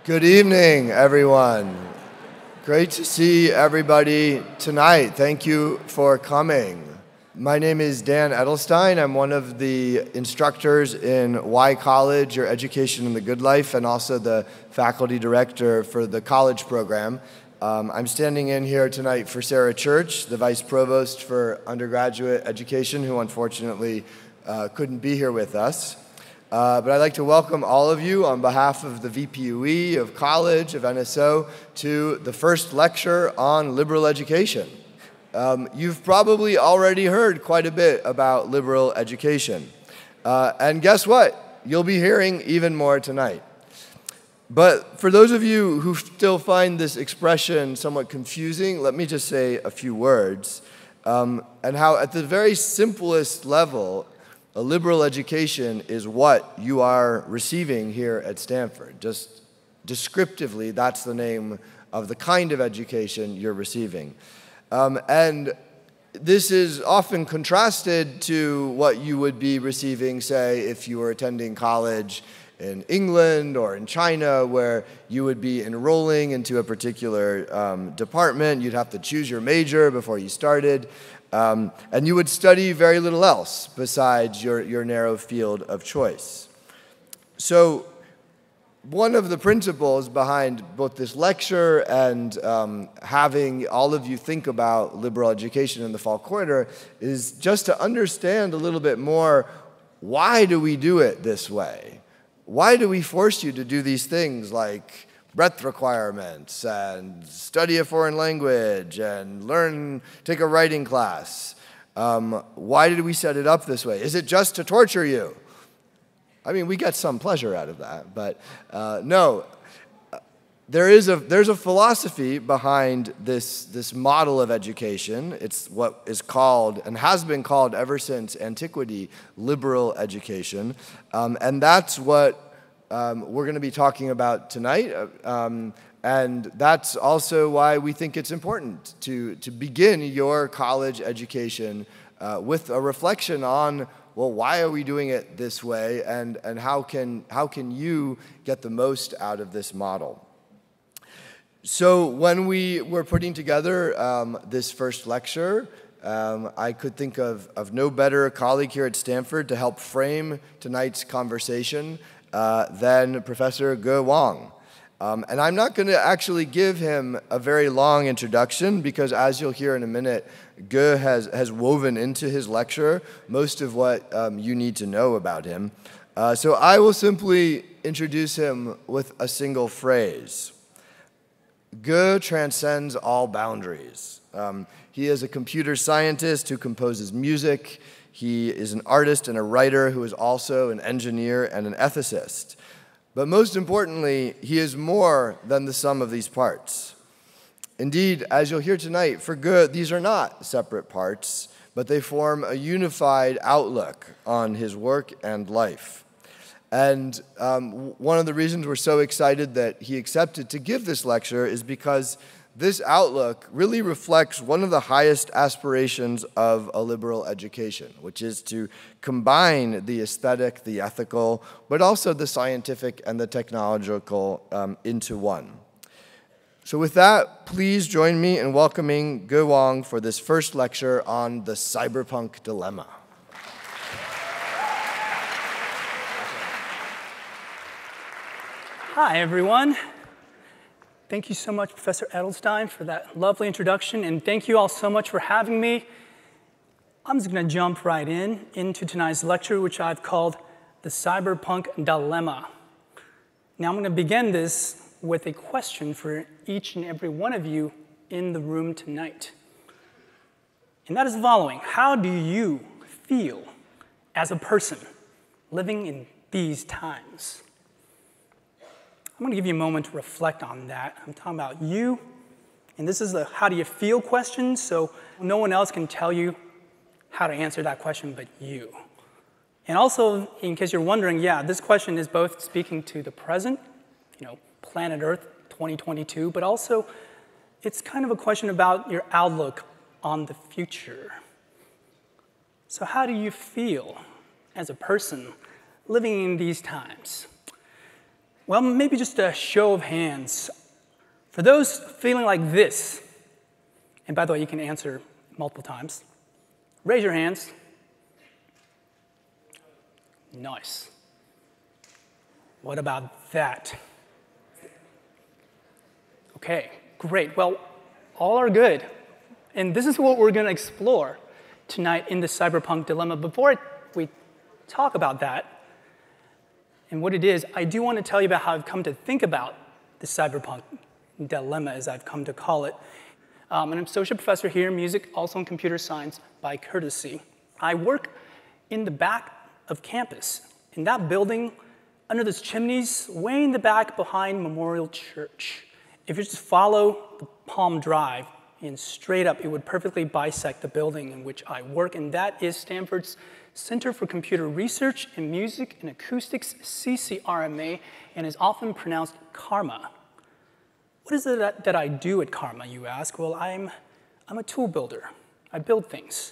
Good evening, everyone. Great to see everybody tonight. Thank you for coming. My name is Dan Edelstein. I'm one of the instructors in Y College, Your Education in the Good Life, and also the faculty director for the college program. I'm standing in here tonight for Sarah Church, the vice provost for undergraduate education, who unfortunately couldn't be here with us. But I'd like to welcome all of you on behalf of the VPUE, of college, of NSO, to the first lecture on liberal education. You've probably already heard quite a bit about liberal education. And guess what? You'll be hearing even more tonight. But for those of you who still find this expression somewhat confusing, let me just say a few words, and how at the very simplest level, a liberal education is what you are receiving here at Stanford. Just descriptively, that's the name of the kind of education you're receiving. And this is often contrasted to what you would be receiving, say, if you were attending college in England or in China, where you would be enrolling into a particular department. You'd have to choose your major before you started. And you would study very little else besides your narrow field of choice. So one of the principles behind both this lecture and having all of you think about liberal education in the fall quarter is just to understand a little bit more, why do we do it this way? Why do we force you to do these things like breadth requirements and study a foreign language and take a writing class? Why did we set it up this way? Is it just to torture you? I mean, we get some pleasure out of that, but no. There's a philosophy behind this model of education. It's what is called, and has been called ever since antiquity, liberal education. And that's what we're going to be talking about tonight. And that's also why we think it's important to begin your college education with a reflection on, well, why are we doing it this way, and how can you get the most out of this model? So when we were putting together this first lecture, I could think of no better colleague here at Stanford to help frame tonight's conversation than Professor Ge Wang. And I'm not going to actually give him a very long introduction because, as you'll hear in a minute, Ge has woven into his lecture most of what you need to know about him. So I will simply introduce him with a single phrase. Ge transcends all boundaries. He is a computer scientist who composes music. He is an artist and a writer who is also an engineer and an ethicist. But most importantly, he is more than the sum of these parts. Indeed, as you'll hear tonight, for Ge, these are not separate parts, but they form a unified outlook on his work and life. And one of the reasons we're so excited that he accepted to give this lecture is because this outlook really reflects one of the highest aspirations of a liberal education, which is to combine the aesthetic, the ethical, but also the scientific and the technological into one. So with that, please join me in welcoming Ge Wang for this first lecture on the Cyberpunk Dilemma. Hi, everyone. Thank you so much, Professor Edelstein, for that lovely introduction, and thank you all so much for having me. I'm just going to jump right into tonight's lecture, which I've called the Cyberpunk Dilemma. Now, I'm going to begin this with a question for each and every one of you in the room tonight. And that is the following. How do you feel as a person living in these times? I'm going to give you a moment to reflect on that. I'm talking about you, and this is the how do you feel question, so no one else can tell you how to answer that question but you. And also, in case you're wondering, yeah, this question is both speaking to the present, planet Earth 2022, but also it's kind of a question about your outlook on the future. So how do you feel as a person living in these times? Well, maybe just a show of hands. For those feeling like this, and by the way, you can answer multiple times, raise your hands. Nice. What about that? Okay, great. Well, all are good. And this is what we're going to explore tonight in the Cyberpunk Dilemma. Before we talk about that and what it is, I do want to tell you about how I've come to think about the Cyberpunk Dilemma, as I've come to call it. I'm an associate professor here in music, also in computer science by courtesy. I work in the back of campus, in that building, under those chimneys, way in the back behind Memorial Church. If you just follow the Palm Drive and straight up, it would perfectly bisect the building in which I work, and that is Stanford's Center for Computer Research in Music and Acoustics, CCRMA, and is often pronounced Karma. What is it that I do at Karma, you ask? Well, I'm a tool builder. I build things.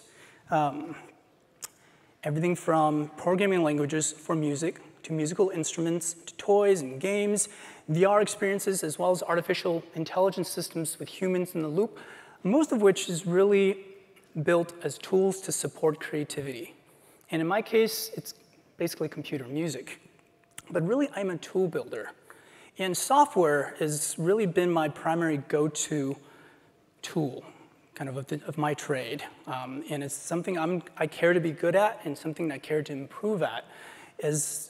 Everything from programming languages for music, to musical instruments, to toys and games, VR experiences, as well as artificial intelligence systems with humans in the loop, most of which is really built as tools to support creativity. And in my case, it's basically computer music. But really, I'm a tool builder. And software has really been my primary go-to tool, kind of my trade. And it's something I care to be good at and something I care to improve at as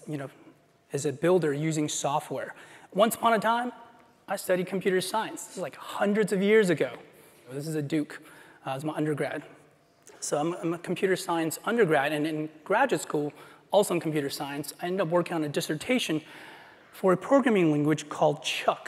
a builder using software. Once upon a time, I studied computer science. This is like hundreds of years ago. This is at Duke. It was my undergrad. So I'm a computer science undergrad, and in graduate school, also in computer science, I ended up working on a dissertation for a programming language called Chuck.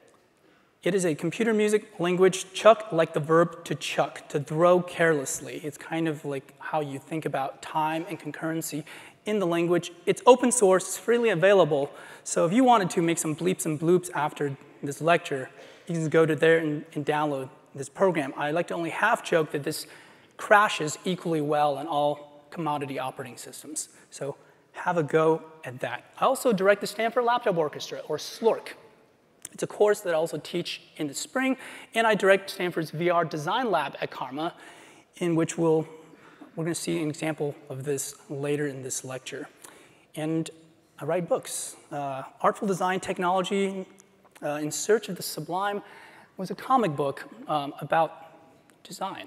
It is a computer music language, Chuck, like the verb to chuck, to throw carelessly. It's kind of like how you think about time and concurrency in the language. It's open source, it's freely available. So if you wanted to make some bleeps and bloops after this lecture, you can just go to there and download this program. I like to only half joke that this crashes equally well in all commodity operating systems. So have a go at that. I also direct the Stanford Laptop Orchestra, or SLORC. It's a course that I also teach in the spring, and I direct Stanford's VR Design Lab at Karma, in which we're going to see an example of this later in this lecture. And I write books. Artful Design Technology in Search of the Sublime was a comic book about design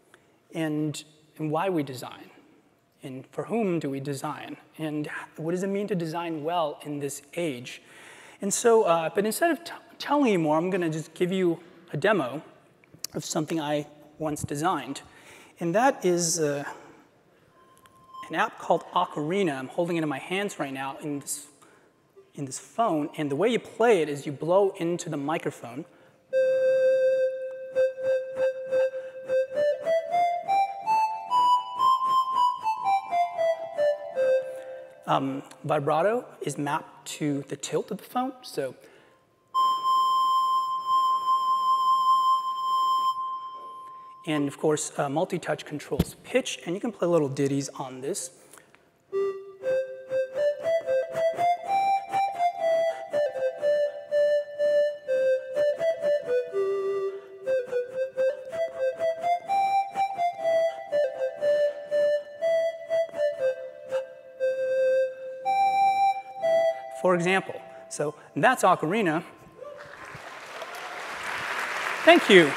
and why we design. And for whom do we design? And what does it mean to design well in this age? And so, but instead of telling you more, I'm going to just give you a demo of something I once designed. And that is an app called Ocarina. I'm holding it in my hands right now in this phone. And the way you play it is you blow into the microphone. Vibrato is mapped to the tilt of the phone, so. And of course, multi-touch controls pitch, and you can play little ditties on this. For example, so that's Ocarina. Thank you.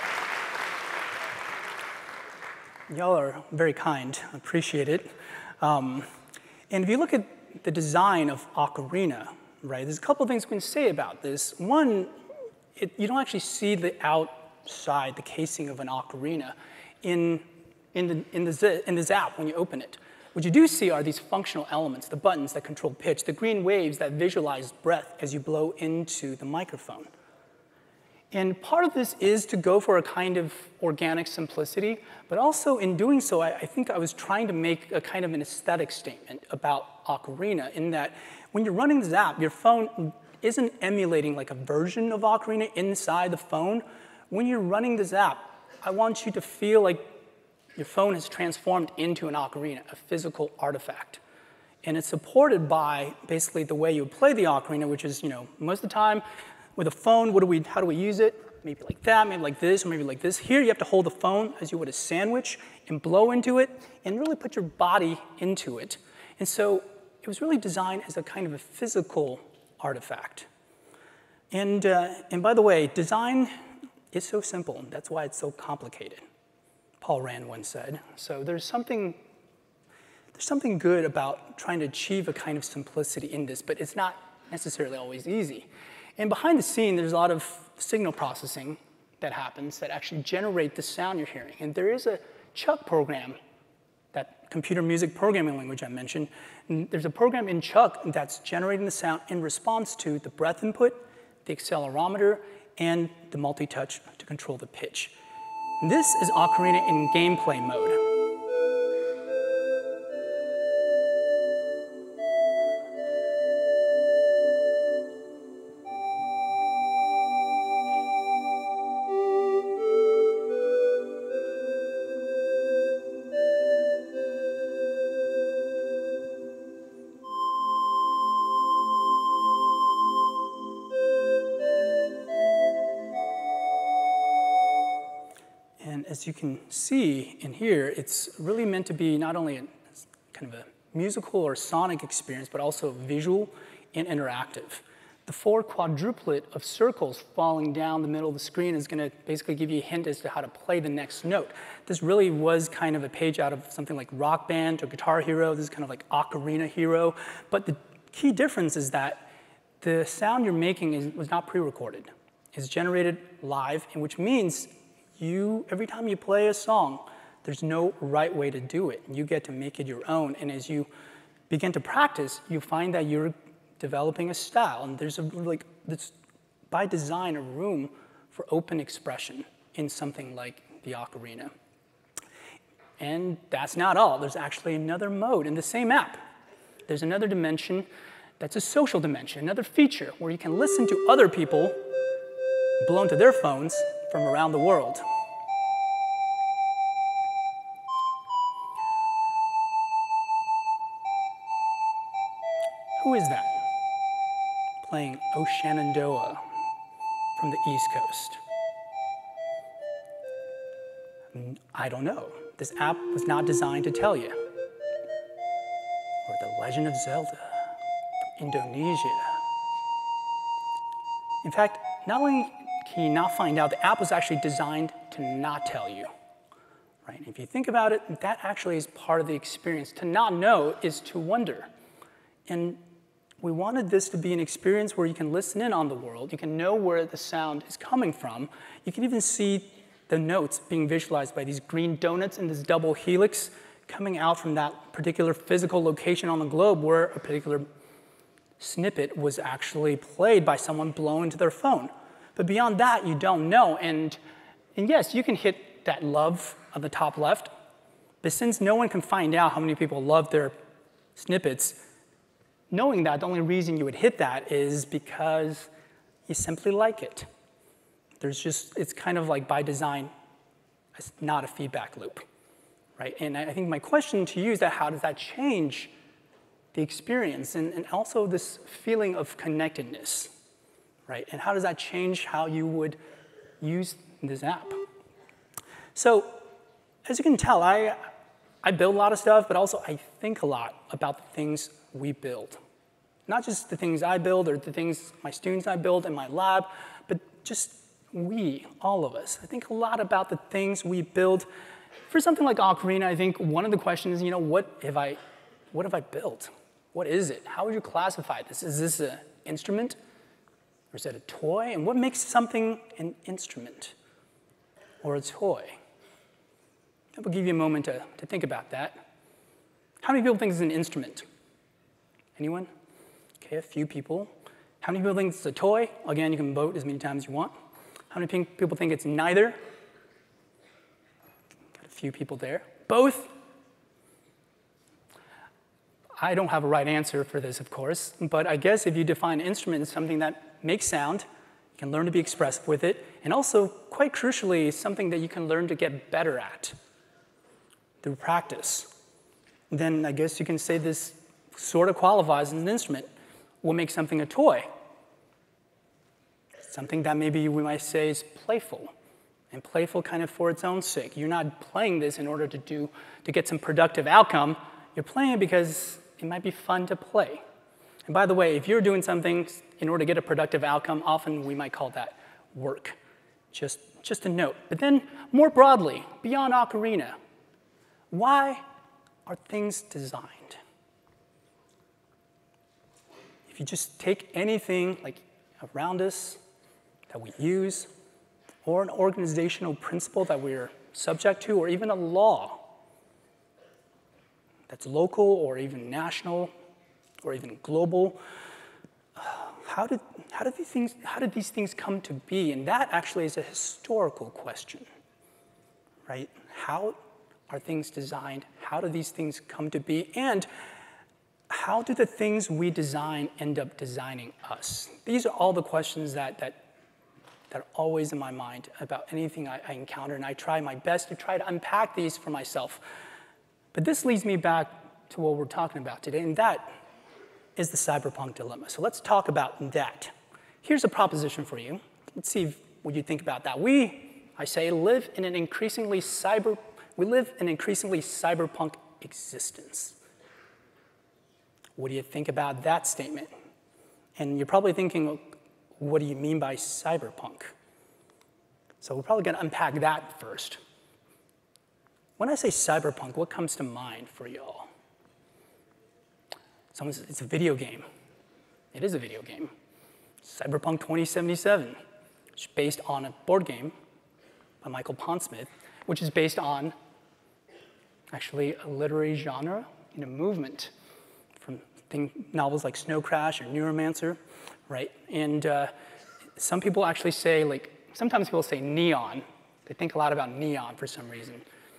Y'all are very kind. I appreciate it. And if you look at the design of Ocarina, right, there's a couple of things we can say about this. One, you don't actually see the outside, the casing of an ocarina in this app when you open it. What you do see are these functional elements, the buttons that control pitch, the green waves that visualize breath as you blow into the microphone. And part of this is to go for a kind of organic simplicity, but also in doing so, I think I was trying to make a kind of an aesthetic statement about Ocarina, in that when you're running this app, your phone isn't emulating like a version of Ocarina inside the phone. When you're running this app, I want you to feel like your phone has transformed into an ocarina, a physical artifact. And it's supported by basically the way you play the ocarina, which is, most of the time with a phone, how do we use it? Maybe like that, maybe like this, or maybe like this. Here you have to hold the phone as you would a sandwich and blow into it and really put your body into it. And so it was really designed as a kind of a physical artifact. And by the way, design is so simple. That's why it's so complicated, Paul Rand once said. So there's something good about trying to achieve a kind of simplicity in this, but it's not necessarily always easy. And behind the scene, there's a lot of signal processing that happens that actually generate the sound you're hearing. And there is a Chuck program, that computer music programming language I mentioned. And there's a program in Chuck that's generating the sound in response to the breath input, the accelerometer, and the multi-touch to control the pitch. And this is ocarina in gameplay mode. As you can see in here, it's really meant to be not only kind of a musical or sonic experience, but also visual and interactive. The 4 quadruplet of circles falling down the middle of the screen is going to basically give you a hint as to how to play the next note. This really was kind of a page out of something like Rock Band or Guitar Hero. This is kind of like Ocarina Hero. But the key difference is that the sound you're making was not pre-recorded. It's generated live, and which means every time you play a song, there's no right way to do it. You get to make it your own. And as you begin to practice, you find that you're developing a style. And there's by design, a room for open expression in something like the ocarina. And that's not all. There's actually another mode in the same app. There's another dimension that's a social dimension, another feature where you can listen to other people blow into their phones from around the world. Who is that? Playing O Shenandoah from the East Coast. I don't know. This app was not designed to tell you. Or The Legend of Zelda from Indonesia. In fact, not only can you not find out, the app was actually designed to not tell you. Right? If you think about it, that actually is part of the experience. To not know is to wonder. And we wanted this to be an experience where you can listen in on the world. You can know where the sound is coming from. You can even see the notes being visualized by these green donuts in this double helix coming out from that particular physical location on the globe where a particular snippet was actually played by someone blowing into their phone. But beyond that, you don't know. And yes, you can hit that love on the top left. But since no one can find out how many people love their snippets, knowing that, the only reason you would hit that is because you simply like it. It's kind of like by design, it's not a feedback loop, right? And I think my question to you is that how does that change the experience and also this feeling of connectedness, right? And how does that change how you would use this app? So as you can tell, I build a lot of stuff, but also I think a lot about the things we build. Not just the things I build or the things my students I build in my lab, but just we, all of us. I think a lot about the things we build. For something like Ocarina, I think one of the questions is, what have I built? What is it? How would you classify this? Is this an instrument? Or is it a toy? And what makes something an instrument or a toy? I will give you a moment to think about that. How many people think it's an instrument? Anyone? Okay, a few people. How many people think it's a toy? Again, you can vote as many times as you want. How many people think it's neither? Got a few people there. Both? I don't have a right answer for this, of course, but I guess if you define an instrument as something that makes sound, you can learn to be expressive with it, and also, quite crucially, something that you can learn to get better at through practice, then I guess you can say this sort of qualifies as an instrument. We'll make something a toy. Something that maybe we might say is playful, and playful kind of for its own sake. You're not playing this in order to get some productive outcome. You're playing it because it might be fun to play. And by the way, if you're doing something in order to get a productive outcome, often we might call that work. Just a note. But then, more broadly, beyond ocarina, why are things designed? If you just take anything like around us that we use, or an organizational principle that we're subject to, or even a law that's local or even national or even global, how did these things come to be? And that actually is a historical question, right? How are things designed? How do these things come to be? And how do the things we design end up designing us? These are all the questions that are always in my mind about anything I encounter, and I try my best to try to unpack these for myself. But this leads me back to what we're talking about today, and that is the cyberpunk dilemma. So let's talk about that. Here's a proposition for you. Let's see what you think about that. I say, live in an increasingly cyberpunk existence. What do you think about that statement? And you're probably thinking, what do you mean by cyberpunk? So we're probably going to unpack that first. When I say cyberpunk, what comes to mind for y'all? It's a video game. It is a video game. Cyberpunk 2077, which is based on a board game by Michael Pondsmith, which is based on actually a literary genre in a movement from novels like Snow Crash or Neuromancer, right? And some people actually say, sometimes people say neon. They think a lot about neon for some reason.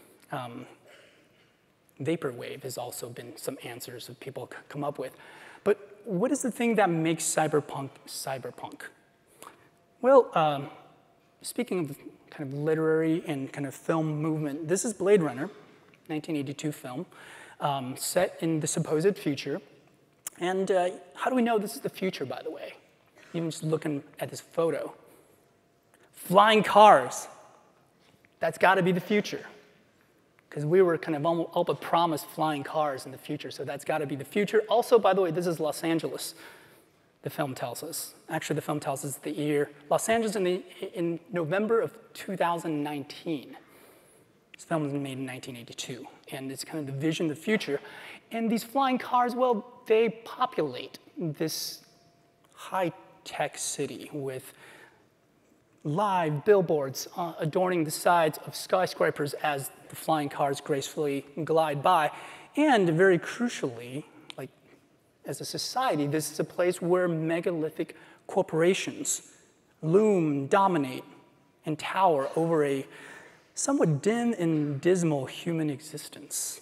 Vaporwave has also been some answers that people come up with. But what is the thing that makes cyberpunk cyberpunk? Well, speaking of kind of literary and kind of film movement, this is Blade Runner, 1982 film, set in the supposed future. And how do we know this is the future, by the way? Even just looking at this photo. Flying cars. That's got to be the future. Because we were kind of all but promised flying cars in the future, so that's got to be the future. Also, by the way, this is Los Angeles, the film tells us. Actually, the film tells us the year. Los Angeles in November of 2019. This film was made in 1982, and it's kind of the vision of the future. And these flying cars, well, they populate this high-tech city with live billboards adorning the sides of skyscrapers as the flying cars gracefully glide by. And very crucially, as a society, this is a place where megalithic corporations loom, dominate, and tower over a somewhat dim and dismal human existence.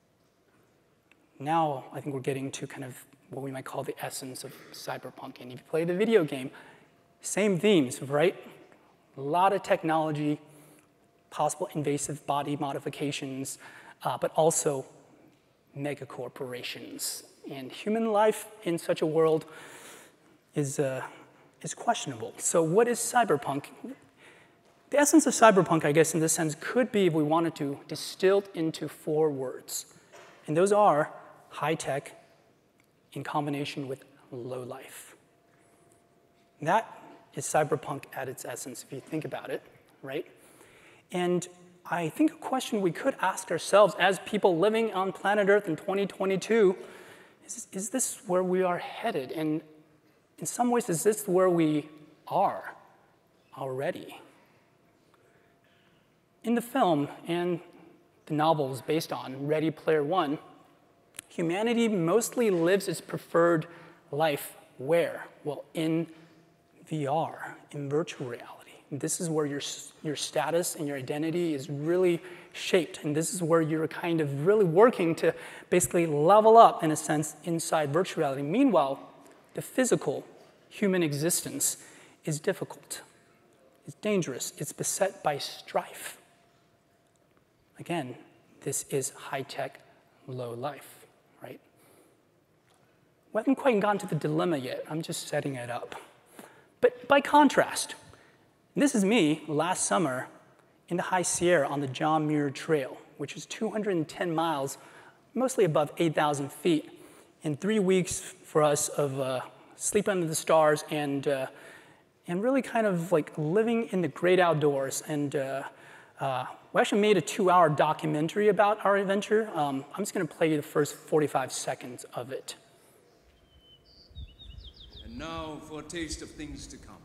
Now, I think we're getting to kind of what we might call the essence of cyberpunk. And if you play the video game, same themes, right? A lot of technology, possible invasive body modifications, but also mega corporations. And human life in such a world is questionable. So what is cyberpunk? The essence of cyberpunk, I guess, in this sense, could be, if we wanted to, distilled into 4 words. And those are high tech in combination with low life. That is cyberpunk at its essence, if you think about it, right? And I think a question we could ask ourselves as people living on planet Earth in 2022 is this where we are headed? And in some ways, is this where we are already? In the film and the novels based on Ready Player One, humanity mostly lives its preferred life where? Well, in VR, in virtual reality. And this is where your status and your identity is really shaped. And this is where you're kind of really working to basically level up, in a sense, inside virtual reality. Meanwhile, the physical human existence is difficult. It's dangerous. It's beset by strife. Again, this is high-tech, low life, right? We haven't quite gotten to the dilemma yet. I'm just setting it up. But by contrast, this is me last summer in the High Sierra on the John Muir Trail, which is 210 miles, mostly above 8,000 feet, in 3 weeks for us of sleep under the stars and really kind of like living in the great outdoors. And we actually made a 2-hour documentary about our adventure. I'm just going to play you the first 45 seconds of it. And now for a taste of things to come.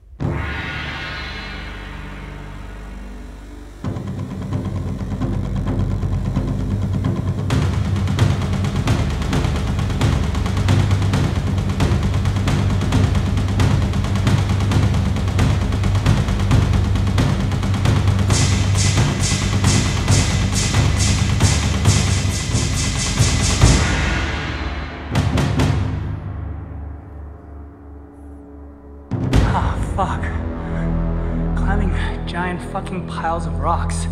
Fuck. Climbing giant fucking piles of rocks.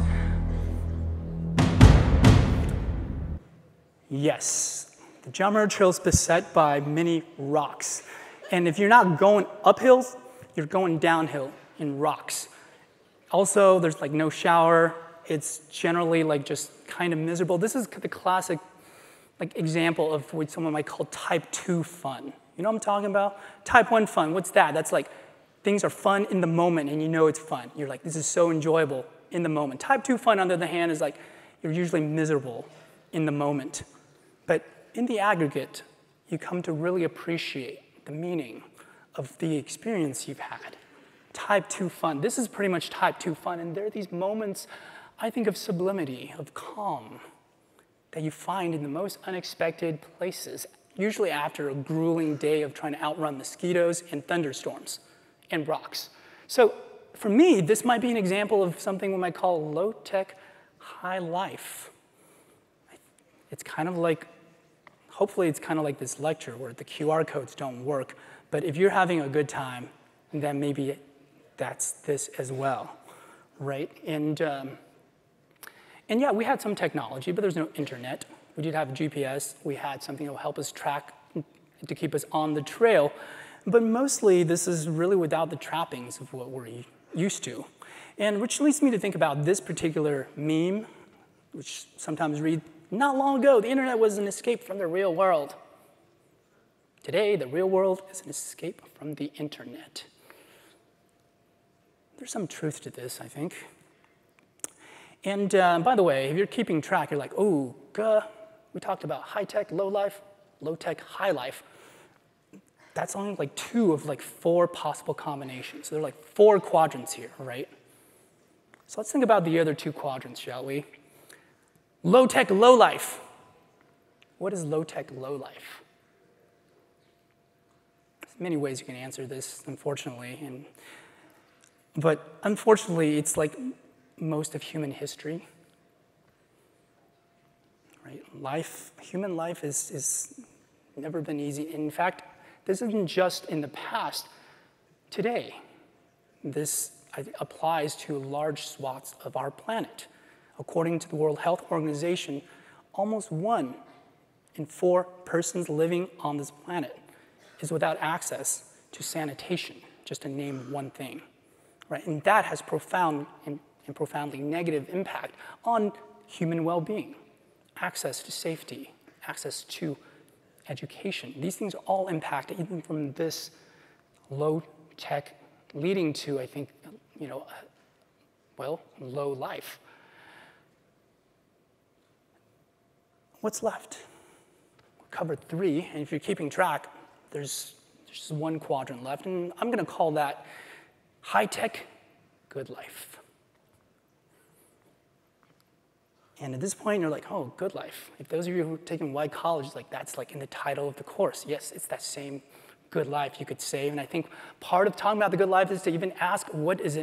Yes, the John Muir Trail is beset by many rocks. And if you're not going uphill, you're going downhill in rocks. Also, there's like no shower. It's generally like just kind of miserable. This is the classic like example of what someone might call type 2 fun. You know what I'm talking about? Type 1 fun, what's that? That's like things are fun in the moment, and you know it's fun. You're like, this is so enjoyable in the moment. Type 2 fun, on the other hand, is like you're usually miserable in the moment. But in the aggregate, you come to really appreciate the meaning of the experience you've had. Type 2 fun. This is pretty much type 2 fun, and there are these moments, I think, of sublimity, of calm, that you find in the most unexpected places, usually after a grueling day of trying to outrun mosquitoes and thunderstorms and rocks. So for me, this might be an example of something we might call low-tech, high life. It's kind of like, hopefully it's kind of like this lecture where the QR codes don't work, but if you're having a good time, then maybe that's this as well, right? And yeah, we had some technology, but there's no internet. We did have GPS. We had something that will help us track to keep us on the trail. But mostly, this is really without the trappings of what we're used to. And which leads me to think about this particular meme, which sometimes read, not long ago, the internet was an escape from the real world. Today, the real world is an escape from the internet. There's some truth to this, I think. And by the way, if you're keeping track, you're like, oh, we talked about high-tech, low-life, low-tech, high-life. That's only like 2 of like 4 possible combinations. So there are like 4 quadrants here, right? So let's think about the other 2 quadrants, shall we? Low-tech, low-life. What is low-tech, low-life? There's many ways you can answer this, unfortunately. But unfortunately, it's like most of human history. Right? Human life is never been easy. In fact, this isn't just in the past. Today, this applies to large swaths of our planet. According to the World Health Organization, almost 1 in 4 persons living on this planet is without access to sanitation, just to name one thing. Right? And that has profound and profoundly negative impact on human well-being, access to safety, access to education. These things are all impacted even from this low tech, leading to, I think, low life. What's left? We covered 3, and if you're keeping track, there's just 1 quadrant left, and I'm going to call that high-tech, good life. And at this point, you're like, oh, good life. If those of you who are taking white college, like that's like in the title of the course. Yes, it's that same good life, you could say. And I think part of talking about the good life is to even ask, what is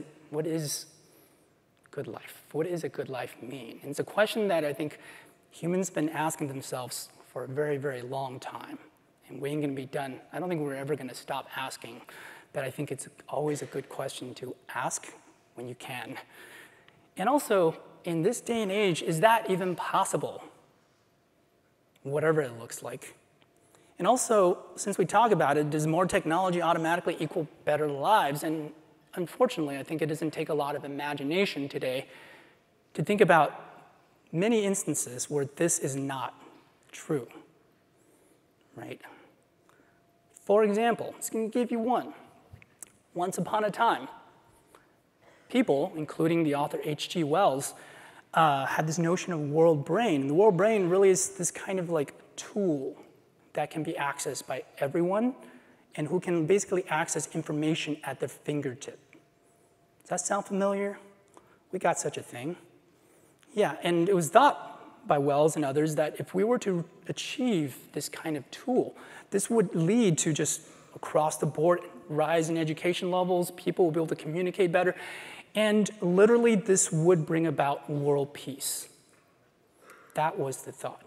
good life? What does a good life mean? And it's a question that I think humans have been asking themselves for a very, very long time. And we ain't going to be done. I don't think we're ever going to stop asking. But I think it's always a good question to ask when you can. And also, in this day and age, is that even possible? Whatever it looks like. And also, since we talk about it, does more technology automatically equal better lives? And unfortunately, I think it doesn't take a lot of imagination today to think about many instances where this is not true, right? For example, I'm just going to give you one. Once upon a time, people, including the author H.G. Wells, had this notion of world brain. And the world brain really is this kind of like tool that can be accessed by everyone and who can basically access information at their fingertip. Does that sound familiar? We got such a thing. Yeah, and it was thought by Wells and others that if we were to achieve this kind of tool, this would lead to just across the board rise in education levels, people will be able to communicate better, and literally this would bring about world peace. That was the thought.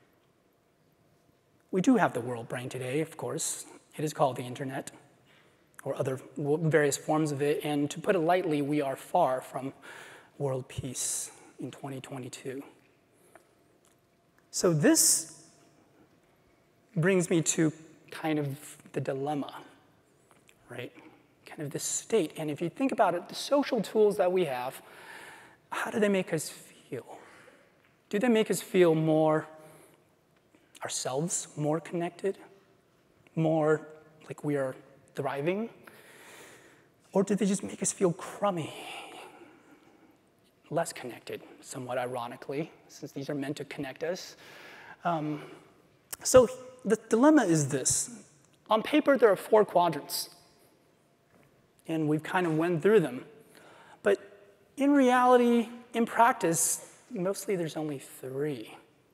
We do have the world brain today, of course. It is called the internet, or other various forms of it, and to put it lightly, we are far from world peace in 2022. So this brings me to kind of the dilemma, right? Kind of the state. And if you think about it, the social tools that we have, how do they make us feel? Do they make us feel more ourselves, more connected, more like we are thriving? Or do they just make us feel crummy, less connected, somewhat ironically, since these are meant to connect us? So the dilemma is this. On paper, there are 4 quadrants, and we've kind of went through them. But in reality, in practice, mostly there's only 3.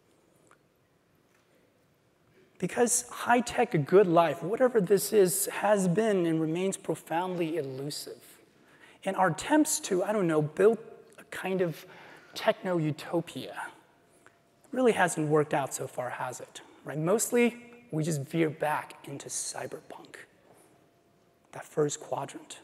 Because high-tech good life, whatever this is, has been and remains profoundly elusive. And our attempts to, I don't know, build a kind of techno-utopia really hasn't worked out so far, has it? Right? Mostly, we just veer back into cyberpunk, that first quadrant.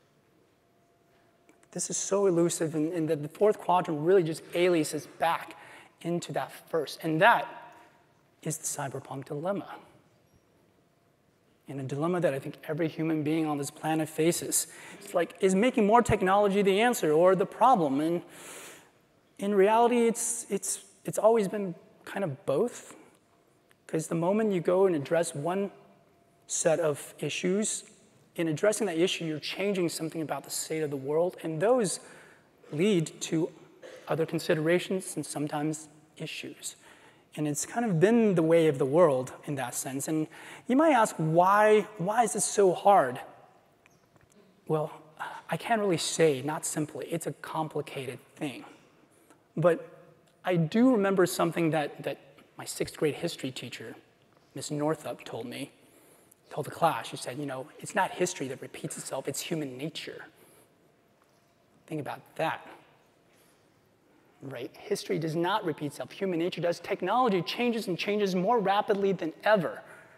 This is so elusive, and the 4th quadrant really just aliases back into that first. And that is the cyberpunk dilemma. And a dilemma that I think every human being on this planet faces. It's like, is making more technology the answer or the problem? And in reality, it's always been kind of both. Because the moment you go and address one set of issues, in addressing that issue, you're changing something about the state of the world, and those lead to other considerations and sometimes issues. And it's kind of been the way of the world in that sense. And you might ask, why is this so hard? Well, I can't really say, not simply. It's a complicated thing. But I do remember something that my 6th grade history teacher, Miss Northup, told the class. She said, it's not history that repeats itself, it's human nature. Think about that. Right? History does not repeat itself. Human nature does. Technology changes and changes more rapidly than ever.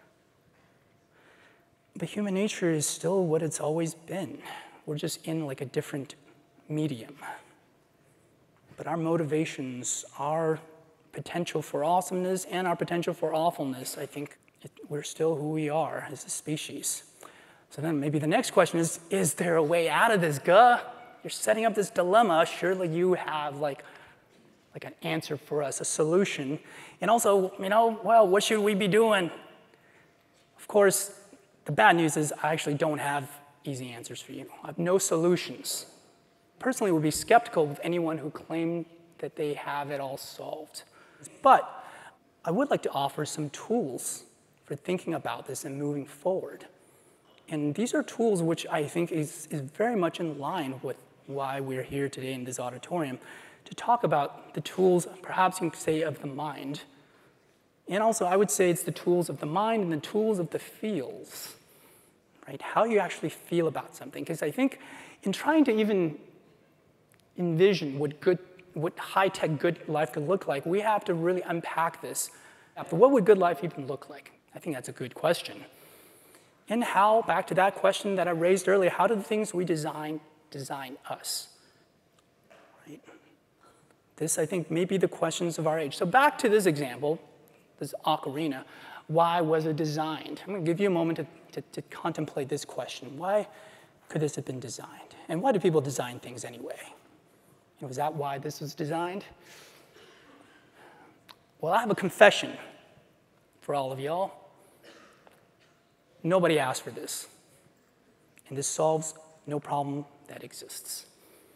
But human nature is still what it's always been. We're just in like a different medium. But our motivations, our potential for awesomeness and our potential for awfulness, I think we're still who we are as a species. So then maybe the next question is there a way out of this, Ge? You're setting up this dilemma. Surely you have like an answer for us, a solution. And also, well, what should we be doing? Of course, the bad news is I actually don't have easy answers for you. I have no solutions. Personally, would be skeptical of anyone who claimed that they have it all solved. But I would like to offer some tools for thinking about this and moving forward. And these are tools which I think is very much in line with why we're here today in this auditorium, to talk about the tools, perhaps you can say, of the mind. And also, I would say it's the tools of the mind and the tools of the feels, right? How you actually feel about something. Because I think in trying to even envision what high-tech good life could look like, we have to really unpack this. What would good life even look like? I think that's a good question. And how, back to that question that I raised earlier, how do the things we design us? Right? This, I think, may be the questions of our age. So back to this example, this ocarina. Why was it designed? I'm going to give you a moment to contemplate this question. Why could this have been designed? And why do people design things anyway? Was that why this was designed? Well, I have a confession for all of y'all. Nobody asked for this. And this solves no problem that exists.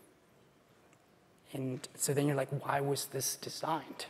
And so then you're like, why was this designed?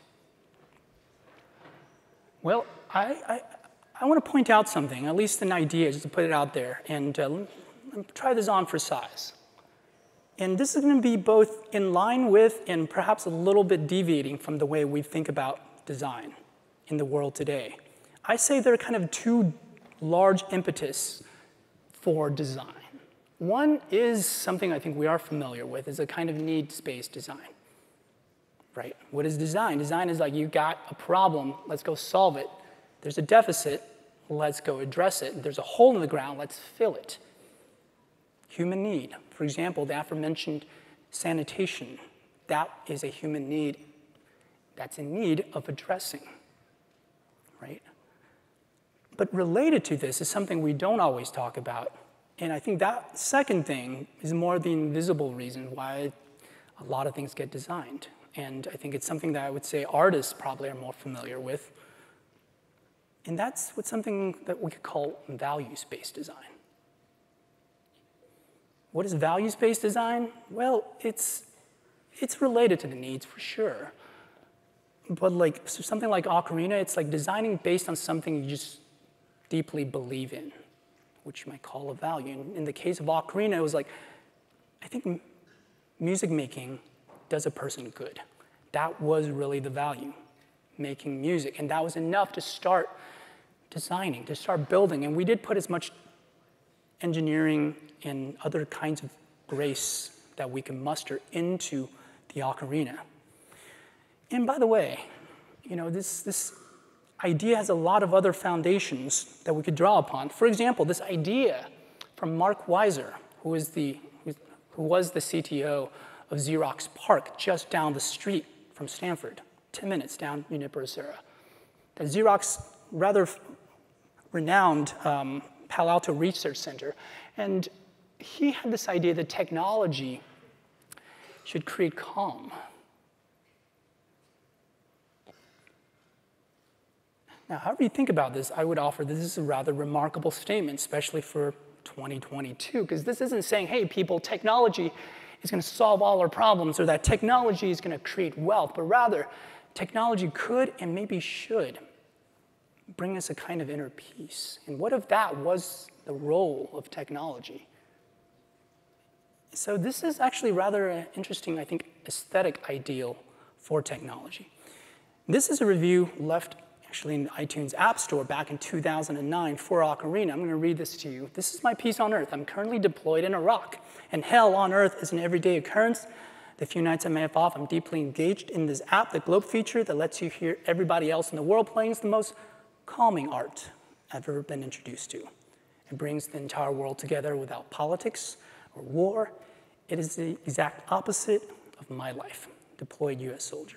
Well, I want to point out something, at least an idea, just to put it out there, and try this on for size. And this is going to be both in line with and perhaps a little bit deviating from the way we think about design in the world today. I say there are kind of two large impetus for design. One is something I think we are familiar with, is a kind of needs-based design, right? What is design? Design is like, you got a problem, let's go solve it. There's a deficit, let's go address it. There's a hole in the ground, let's fill it. Human need. For example, the aforementioned sanitation, that is a human need that's in need of addressing, right? But related to this is something we don't always talk about. And I think that second thing is more the invisible reason why a lot of things get designed. And I think it's something that I would say artists probably are more familiar with. And that's something that we could call values-based design. What is values-based design? Well, it's related to the needs for sure. But like something like Ocarina, it's like designing based on something you just deeply believe in, which you might call a value. In the case of Ocarina, it was like, I think music making does a person good. That was really the value, making music. And that was enough to start designing, to start building. And we did put as much engineering and other kinds of grace that we can muster into the Ocarina. And by the way, this idea has a lot of other foundations that we could draw upon. For example, this idea from Mark Weiser, who was the CTO of Xerox PARC, just down the street from Stanford, 10 minutes down Junipero Serra. The Xerox, rather renowned Palo Alto Research Center, and he had this idea that technology should create calm. Now, however you think about this, I would offer this is a rather remarkable statement, especially for 2022, because this isn't saying, hey, people, technology is going to solve all our problems, or that technology is going to create wealth, but rather, technology could and maybe should bring us a kind of inner peace. And what if that was the role of technology? So this is actually rather an interesting, I think, aesthetic ideal for technology. This is a review left actually in the iTunes App Store back in 2009 for Ocarina. I'm going to read this to you. This is my peace on earth. I'm currently deployed in Iraq, and hell on earth is an everyday occurrence. The few nights I may have off, I'm deeply engaged in this app, the Globe feature that lets you hear everybody else in the world playing. Is the most calming art I've ever been introduced to. It brings the entire world together without politics or war. It is the exact opposite of my life, deployed US soldier.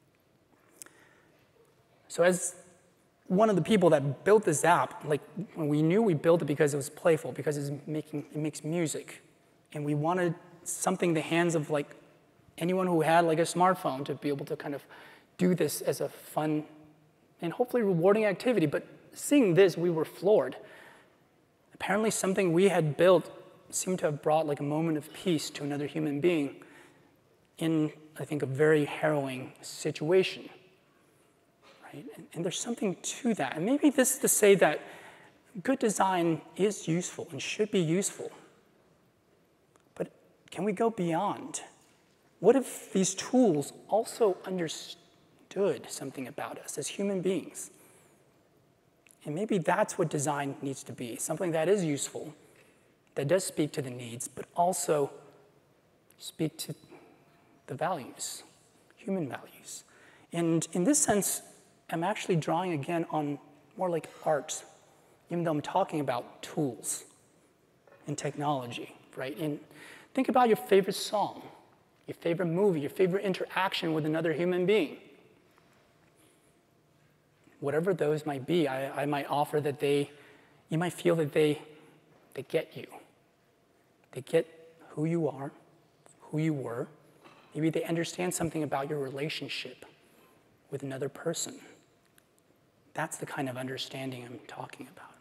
So as one of the people that built this app, like when we knew we built it because it was playful, because it makes music, and we wanted something in the hands of like anyone who had like a smartphone to be able to kind of do this as a fun and hopefully rewarding activity. But seeing this, we were floored. Apparently something we had built seemed to have brought like a moment of peace to another human being in, I think, a very harrowing situation. Right? And there's something to that. And maybe this is to say that good design is useful and should be useful. But can we go beyond? What if these tools also understood something about us as human beings? And maybe that's what design needs to be, something that is useful, that does speak to the needs, but also speak to the values, human values. And in this sense, I'm actually drawing again on more like art, even though I'm talking about tools and technology, right? And think about your favorite song, your favorite movie, your favorite interaction with another human being. whatever those might be, I might offer that you might feel that they get you. They get who you are, who you were. Maybe they understand something about your relationship with another person. That's the kind of understanding I'm talking about.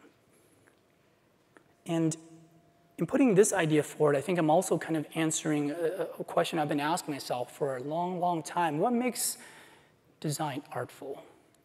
And in putting this idea forward, I think I'm also kind of answering a question I've been asking myself for a long, long time. What makes design artful?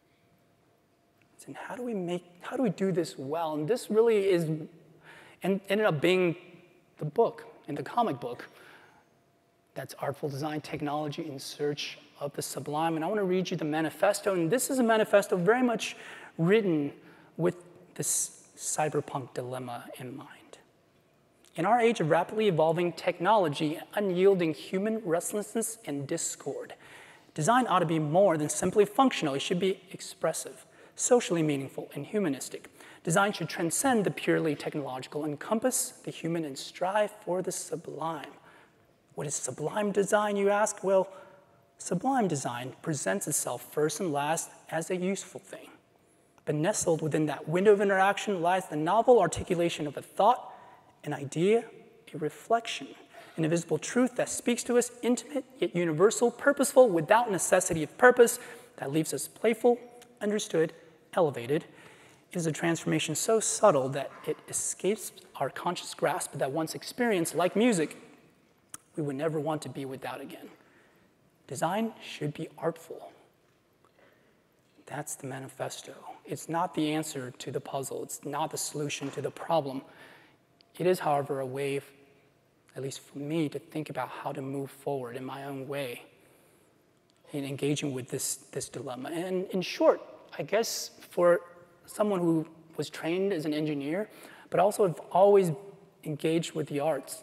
And how do we do this well? And this really is, and ended up being the book, in the comic book. That's Artful Design Technology in Search of the Sublime. And I want to read you the manifesto. And this is a manifesto very much written with this cyberpunk dilemma in mind. In our age of rapidly evolving technology, unyielding human restlessness and discord, design ought to be more than simply functional. It should be expressive, socially meaningful, and humanistic. Design should transcend the purely technological, encompass the human, and strive for the sublime. What is sublime design, you ask? Well, sublime design presents itself first and last as a useful thing. But nestled within that window of interaction lies the novel articulation of a thought, an idea, a reflection, an invisible truth that speaks to us, intimate yet universal, purposeful without necessity of purpose, that leaves us playful, understood, elevated. It is a transformation so subtle that it escapes our conscious grasp, but that once experienced, like music, we would never want to be without again. Design should be artful. That's the manifesto. It's not the answer to the puzzle. It's not the solution to the problem. It is, however, a way, at least for me, to think about how to move forward in my own way in engaging with this dilemma. And in short, I guess for someone who was trained as an engineer, but also have always engaged with the arts,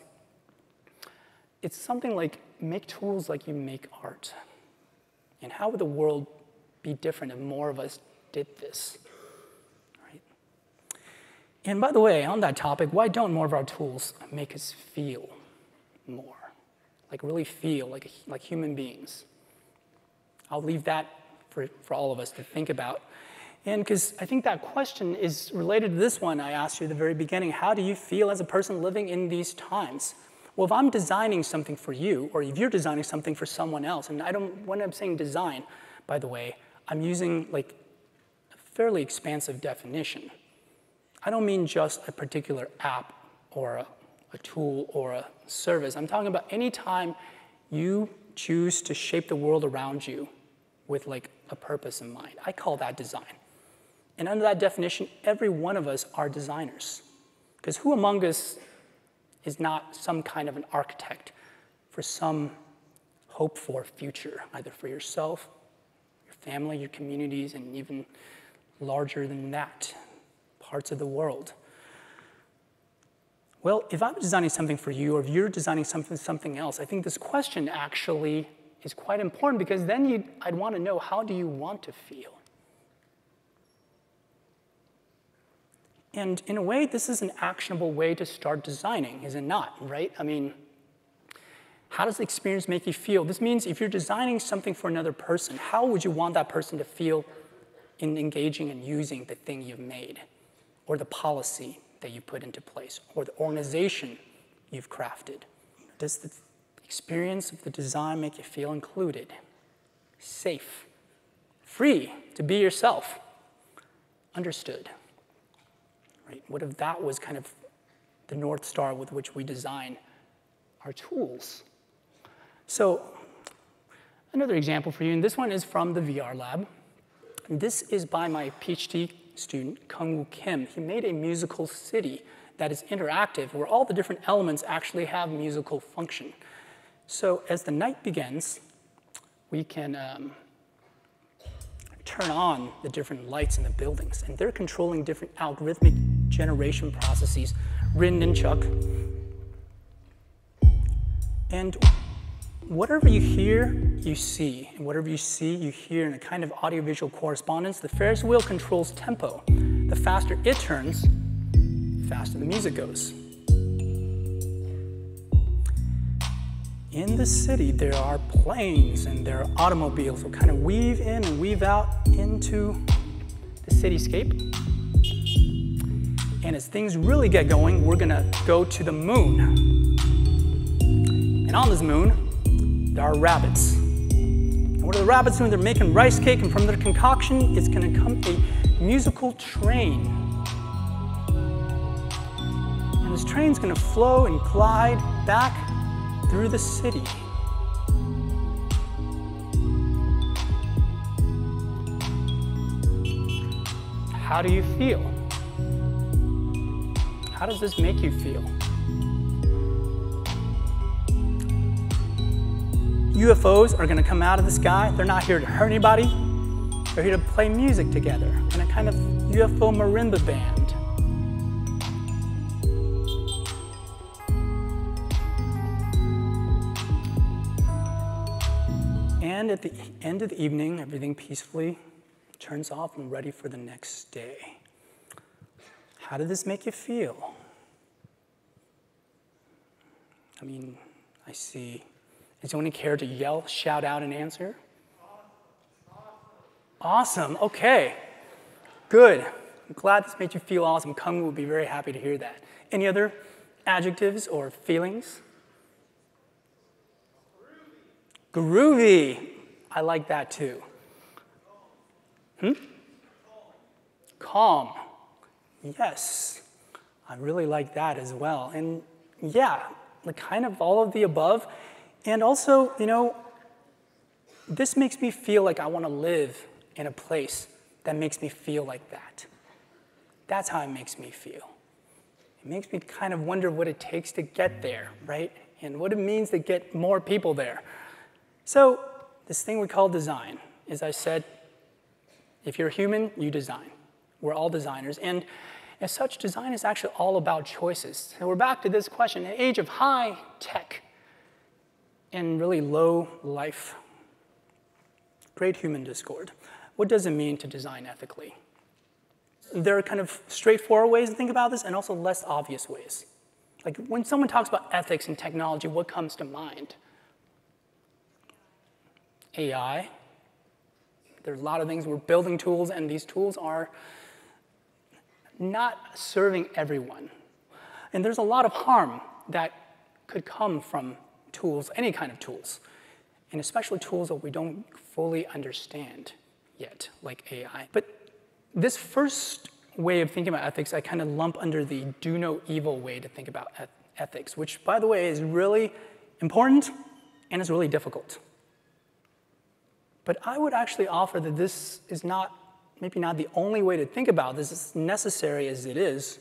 it's something like make tools like you make art. And how would the world be different if more of us did this? Right? And by the way, on that topic, why don't more of our tools make us feel more? Like really feel like human beings? I'll leave that for all of us to think about. And because I think that question is related to this one I asked you at the very beginning. How do you feel as a person living in these times? Well, if I'm designing something for you, or if you're designing something for someone else, and when I'm saying design, by the way, I'm using like a fairly expansive definition. I don't mean just a particular app or a tool or a service. I'm talking about any time you choose to shape the world around you with like a purpose in mind. I call that design. And under that definition, every one of us are designers. Because who among us is not some kind of an architect for some hoped-for future, either for yourself, your family, your communities, and even larger than that, parts of the world? Well, if I'm designing something for you, or if you're designing something else, I think this question actually is quite important, because then I'd want to know, how do you want to feel? And in a way, this is an actionable way to start designing, is it not, right? I mean, how does the experience make you feel? This means if you're designing something for another person, how would you want that person to feel in engaging and using the thing you've made, or the policy that you put into place, or the organization you've crafted? Does the experience of the design make you feel included, safe, free to be yourself, understood? Right? What if that was kind of the North Star with which we design our tools? So another example for you, and this one is from the VR lab. And this is by my PhD student, Kung-Woo Kim. He made a musical city that is interactive, where all the different elements actually have musical function. So as the night begins, we can turn on the different lights in the buildings, and they're controlling different algorithmic generation processes written in Chuck. And whatever you hear, you see. And whatever you see, you hear in a kind of audiovisual correspondence. The Ferris wheel controls tempo. The faster it turns, the faster the music goes. In the city, there are planes and there are automobiles that kind of weave in and weave out into cityscape. And as things really get going, we're gonna go to the moon. And on this moon, there are rabbits. And what are the rabbits doing? They're making rice cake, and from their concoction, it's gonna come a musical train. And this train's gonna flow and glide back through the city. How do you feel? How does this make you feel? UFOs are gonna come out of the sky. They're not here to hurt anybody. They're here to play music together in a kind of UFO marimba band. And at the end of the evening, everything peacefully turns off and ready for the next day. How did this make you feel? I mean, I see. Does anyone care to yell, shout out, and answer? Awesome, okay. Good. I'm glad this made you feel awesome. Kung will be very happy to hear that. Any other adjectives or feelings? Groovy. I like that too. Calm. Yes, I really like that as well. And yeah, like kind of all of the above. And also, you know, this makes me feel like I want to live in a place that makes me feel like that. That's how it makes me feel. It makes me kind of wonder what it takes to get there, right? And what it means to get more people there. So this thing we call design, as I said, if you're human, you design. We're all designers. And as such, design is actually all about choices. So we're back to this question, an age of high tech and really low life. Great human discord. What does it mean to design ethically? There are kind of straightforward ways to think about this and also less obvious ways. Like when someone talks about ethics and technology, what comes to mind? AI. There's a lot of things. We're building tools, and these tools are not serving everyone. And there's a lot of harm that could come from tools, any kind of tools, and especially tools that we don't fully understand yet, like AI. But this first way of thinking about ethics, I kind of lump under the do no evil way to think about ethics, which, by the way, is really important and is really difficult. But I would actually offer that this is not, maybe not the only way to think about this, as necessary as it is.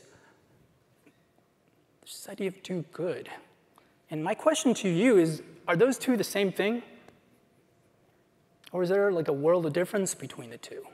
This idea of do good. And my question to you is, are those two the same thing? Or is there like a world of difference between the two?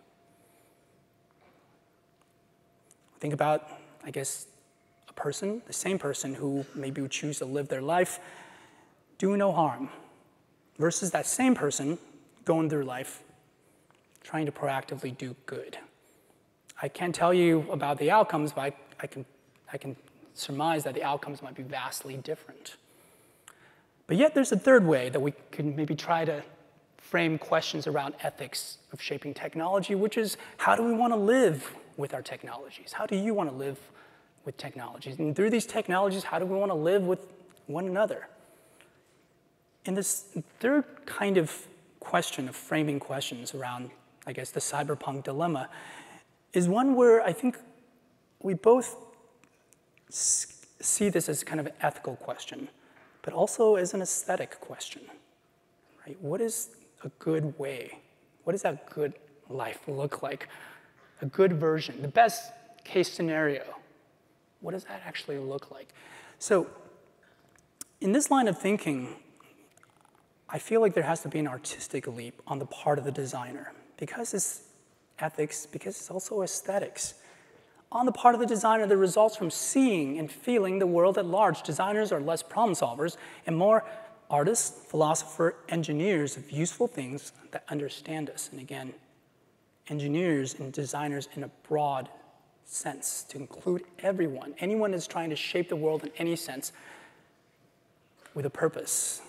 Think about, I guess, a person, the same person who maybe would choose to live their life, do no harm, versus that same person going through life, trying to proactively do good. I can't tell you about the outcomes, but I can surmise that the outcomes might be vastly different. But yet there's a third way that we can maybe try to frame questions around ethics of shaping technology, which is how do we want to live with our technologies? How do you want to live with technologies? And through these technologies, how do we want to live with one another? And this third kind of question of framing questions around, I guess, the Cyberpunk Dilemma is one where I think we both see this as kind of an ethical question, but also as an aesthetic question, right? What is a good way? What does that good life look like? A good version, the best case scenario. What does that actually look like? So in this line of thinking, I feel like there has to be an artistic leap on the part of the designer because it's ethics, because it's also aesthetics. On the part of the designer that results from seeing and feeling the world at large. Designers are less problem solvers and more artists, philosophers, engineers of useful things that understand us. And again, engineers and designers in a broad sense to include everyone. Anyone is trying to shape the world in any sense with a purpose.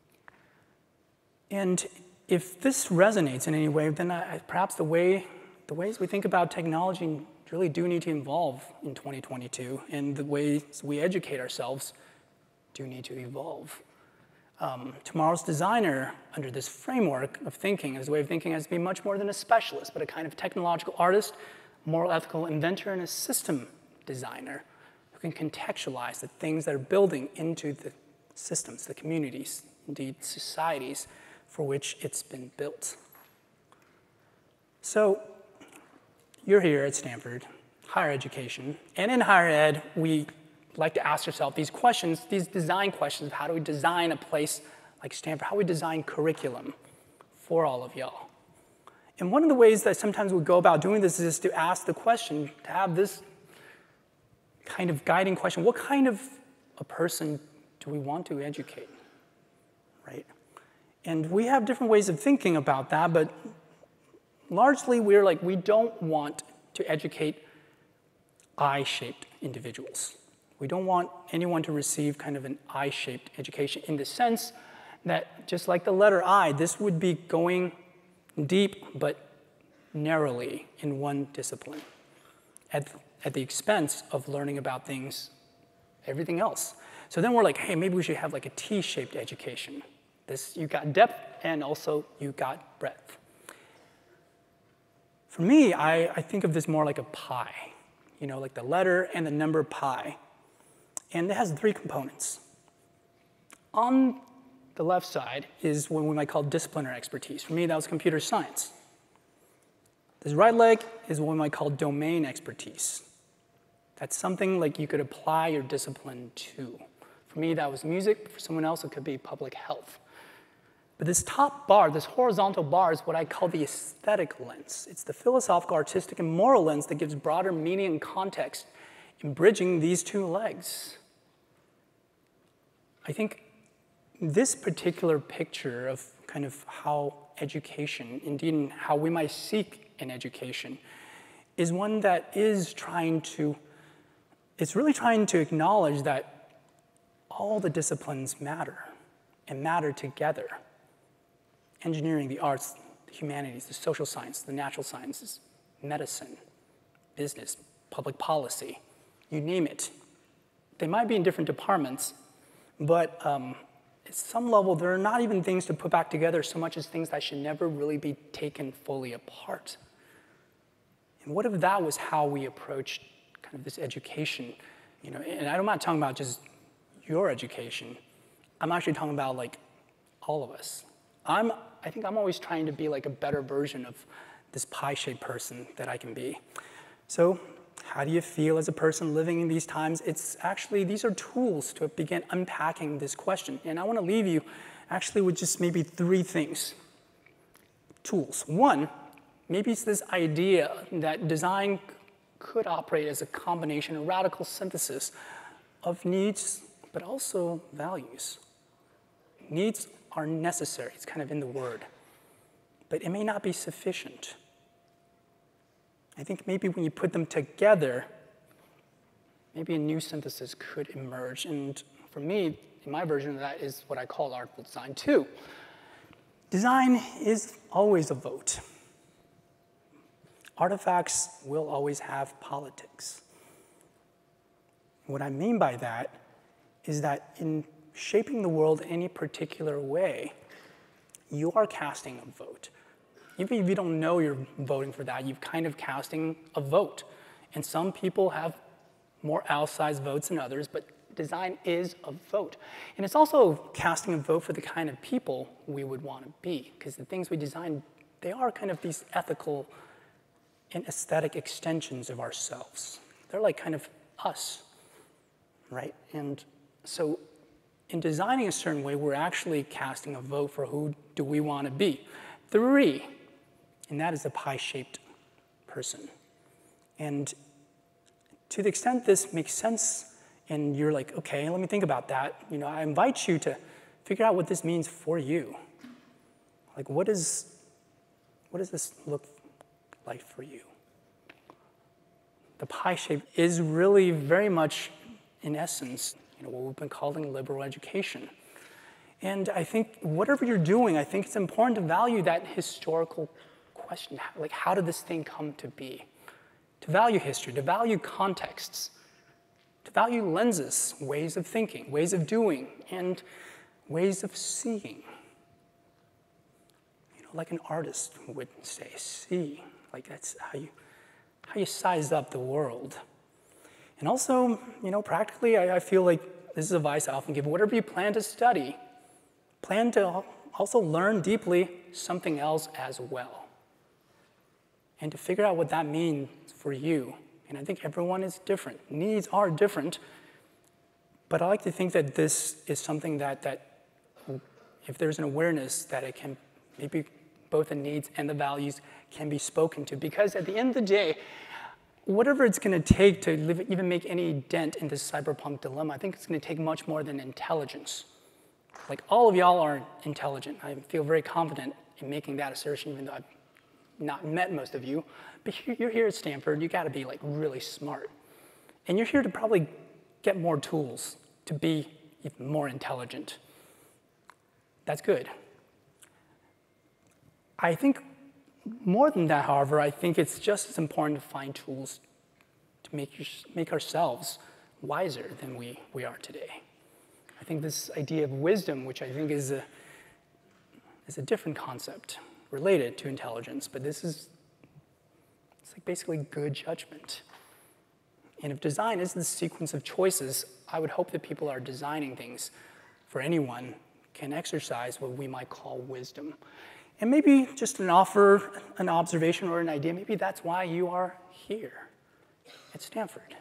And if this resonates in any way, then perhaps the the ways we think about technology really do need to evolve in 2022, and the ways we educate ourselves do need to evolve. Tomorrow's designer, under this framework of thinking, his way of thinking has to be much more than a specialist, but a kind of technological artist, moral ethical inventor, and a system designer who can contextualize the things that are building into the systems, the communities, indeed societies for which it's been built. So you're here at Stanford, higher education, and in higher ed, we like to ask ourselves these questions, these design questions of how do we design a place like Stanford, how we design curriculum for all of y'all. And one of the ways that sometimes we go about doing this is to ask the question, to have this kind of guiding question, what kind of a person do we want to educate, right? And we have different ways of thinking about that, but largely we're like, we don't want to educate I-shaped individuals. We don't want anyone to receive kind of an I-shaped education in the sense that just like the letter I, this would be going deep but narrowly in one discipline at the expense of learning about things, everything else. So then we're like, hey, maybe we should have like a T-shaped education. This, you got depth and also you got breadth. For me, I think of this more like a pie, you know, like the letter and the number pi. And it has 3 components. On the left side is what we might call disciplinary expertise. For me, that was computer science. This right leg is what we might call domain expertise. That's something like you could apply your discipline to. For me, that was music. For someone else, it could be public health. But this top bar, this horizontal bar, is what I call the aesthetic lens. It's the philosophical, artistic, and moral lens that gives broader meaning and context in bridging these 2 legs. I think this particular picture of kind of how education, indeed how we might seek an education, is one that is it's really trying to acknowledge that all the disciplines matter and matter together. Engineering, the arts, the humanities, the social science, the natural sciences, medicine, business, public policy, you name it. They might be in different departments, but at some level, they're not even things to put back together so much as things that should never really be taken fully apart. And what if that was how we approached kind of this education? You know, and I'm not talking about just your education. I'm actually talking about like all of us. I think I'm always trying to be like a better version of this pie-shaped person that I can be. So how do you feel as a person living in these times? It's actually, these are tools to begin unpacking this question. And I want to leave you actually with just maybe 3 things. Tools. 1, maybe it's this idea that design could operate as a combination, a radical synthesis of needs, but also values. Needs are necessary, it's kind of in the word, but it may not be sufficient. I think maybe when you put them together, maybe a new synthesis could emerge. And for me, in my version of that is what I call artful design 2. Design is always a vote. Artifacts will always have politics. What I mean by that is that in shaping the world any particular way, you are casting a vote. Even if you don't know you're voting for that, you're kind of casting a vote. And some people have more outsized votes than others, but design is a vote. And it's also casting a vote for the kind of people we would want to be, because the things we design, they are kind of these ethical and aesthetic extensions of ourselves. They're like kind of us, right? And so in designing a certain way, we're actually casting a vote for who do we want to be. 3, and that is a pie-shaped person. And to the extent this makes sense, and you're like, okay, let me think about that, you know, I invite you to figure out what this means for you. Like, what does this look like for you? The pie shape is really very much, in essence, you know, what we've been calling liberal education. And I think whatever you're doing, I think it's important to value that historical question, like, how did this thing come to be? To value history, to value contexts, to value lenses, ways of thinking, ways of doing, and ways of seeing. You know, like an artist would say, see. Like, that's how you size up the world. And also, you know, practically, I feel like this is advice I often give. Whatever you plan to study, plan to also learn deeply something else as well. And to figure out what that means for you. And I think everyone is different. Needs are different. But I like to think that this is something that if there's an awareness that it can, maybe both the needs and the values can be spoken to. Because at the end of the day, whatever it's going to take to even make any dent in this cyberpunk dilemma, I think it's going to take much more than intelligence. Like, all of y'all are intelligent. I feel very confident in making that assertion, even though I've not met most of you. But you're here at Stanford, you got to be like really smart. And you're here to probably get more tools to be even more intelligent. That's good. I think more than that, however, I think it's just as important to find tools to make ourselves wiser than we are today. I think this idea of wisdom, which I think is a different concept related to intelligence, but it's like basically good judgment. And if design is the sequence of choices, I would hope that people are designing things for anyone can exercise what we might call wisdom. And maybe just an offer, an observation, or an idea, maybe that's why you are here at Stanford.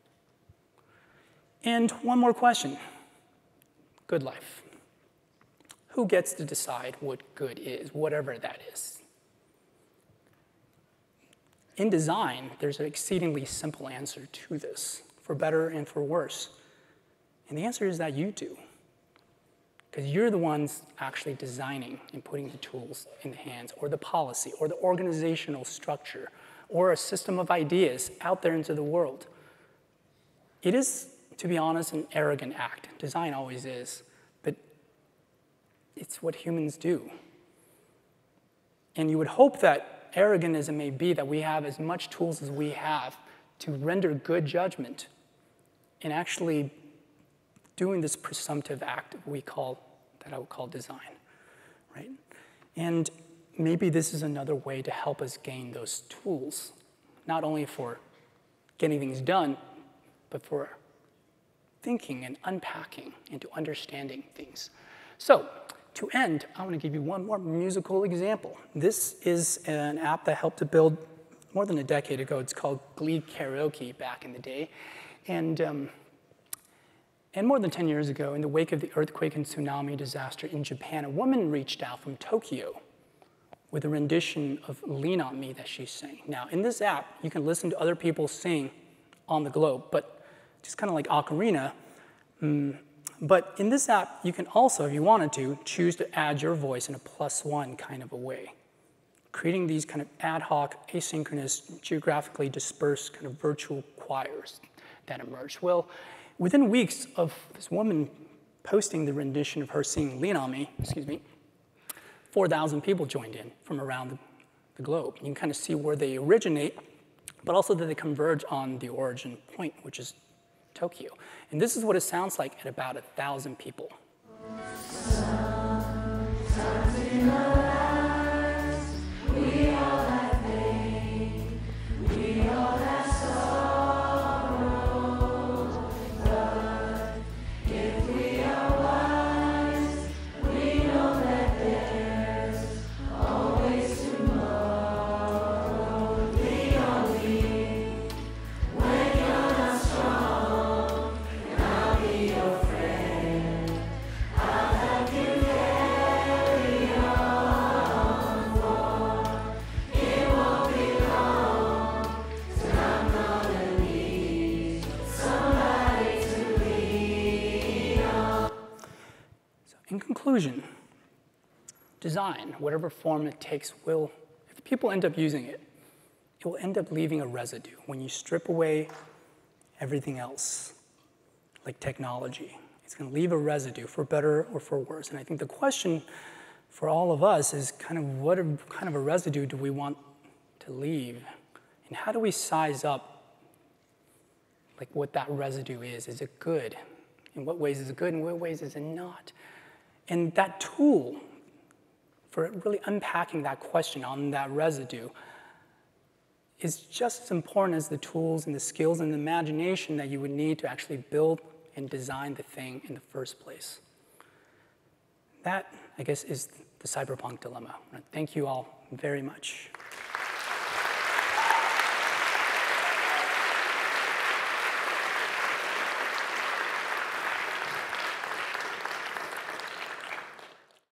And one more question. Good life. Who gets to decide what good is, whatever that is? In design, there's an exceedingly simple answer to this, for better and for worse. And the answer is that you do. Because you're the ones actually designing and putting the tools in the hands, or the policy, or the organizational structure, or a system of ideas out there into the world. It is, to be honest, an arrogant act. Design always is, but it's what humans do. And you would hope that, arrogant as it may be, that we have as much tools as we have to render good judgment in actually doing this presumptive act that I would call design, right? And maybe this is another way to help us gain those tools, not only for getting things done, but for thinking and unpacking into understanding things. So, to end, I want to give you one more musical example. This is an app that helped to build more than a decade ago. It's called Glee Karaoke back in the day. And more than 10 years ago, in the wake of the earthquake and tsunami disaster in Japan, a woman reached out from Tokyo with a rendition of Lean on Me that she sang. Now, in this app, you can listen to other people sing on the globe, but just kind of like ocarina. But in this app, you can also, if you wanted to, choose to add your voice in a +1 kind of a way, creating these kind of ad hoc, asynchronous, geographically dispersed kind of virtual choirs that emerged. Well, within weeks of this woman posting the rendition of her singing Lean on Me, 4,000 people joined in from around the globe. You can kind of see where they originate, but also that they converge on the origin point, which is Tokyo. And this is what it sounds like at about 1,000 people. In conclusion, design, whatever form it takes, if people end up using it, it will end up leaving a residue when you strip away everything else, like technology. It's going to leave a residue, for better or for worse. And I think the question for all of us is kind of what kind of a residue do we want to leave? And how do we size up like what that residue is? Is it good? In what ways is it good? In what ways is it not? And that tool for really unpacking that question on that residue is just as important as the tools and the skills and the imagination that you would need to actually build and design the thing in the first place. That, I guess, is the cyberpunk dilemma. I want to thank you all very much.